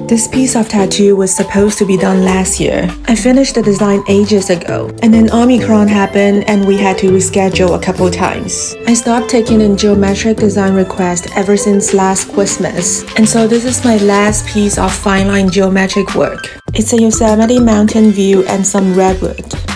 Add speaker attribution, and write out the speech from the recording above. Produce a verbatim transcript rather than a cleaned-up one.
Speaker 1: This piece of tattoo was supposed to be done last year. I finished the design ages ago, and then Omicron happened and we had to reschedule a couple times. I stopped taking in geometric design requests ever since last Christmas, and so this is my last piece of fine line geometric work. It's a Yosemite mountain view and some redwood.